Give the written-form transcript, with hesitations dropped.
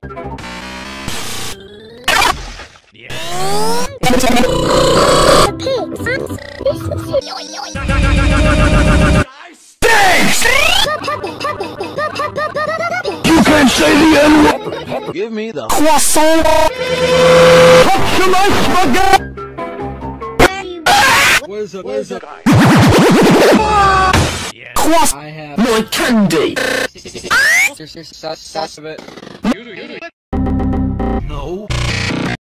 Thanks! You can't say the N-word! Give me the croissant! Touch your life, spaghetti! Where's the guy? Croissant! I have my candy! of it. No!